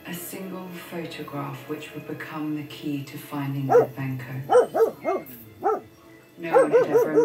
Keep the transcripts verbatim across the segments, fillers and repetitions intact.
A single photograph which would become the key to finding Litvenko. No one had ever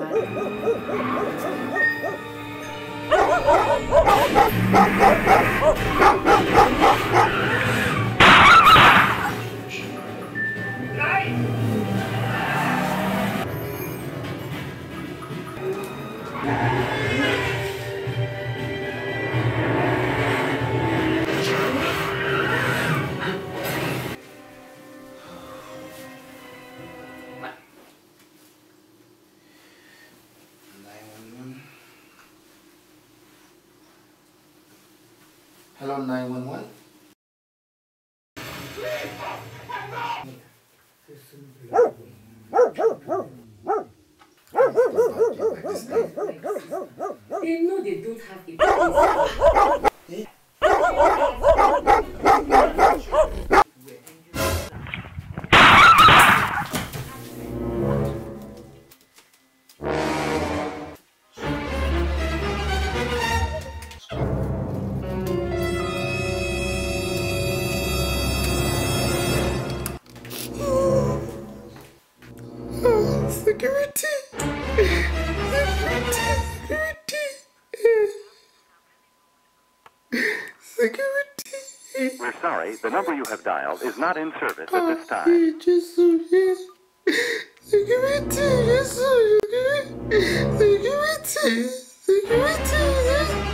Hello, nine one one. They know they don't have a place. Security! Security! Security! Security! We're sorry, the number you have dialed is not in service at this time. Security! Security! Security! Security!